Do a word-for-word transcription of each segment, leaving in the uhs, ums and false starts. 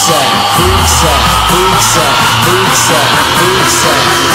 pizza, pizza, pizza, pizza, pizza.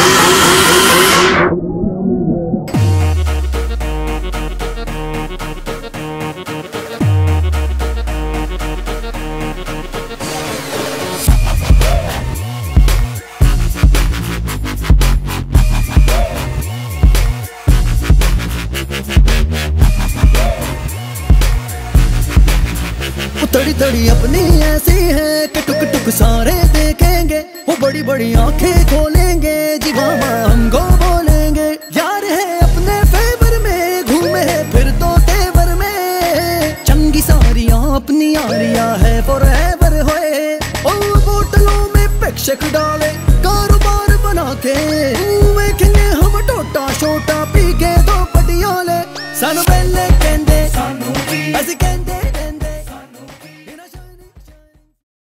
तड़ी तड़ी अपनी ऐसी है कि टुक टुक सारे देखेंगे, वो बड़ी बड़ी आंखें खोलेंगे, जी बाबा हमको बोलेंगे। यार है अपने फेवर में, घूमे है फिर तो तेवर में, चंगी सारियां अपनी यारियां है फॉरएवर होए। ओ बोतलों में पैक शेक डाले, कारोबार बना के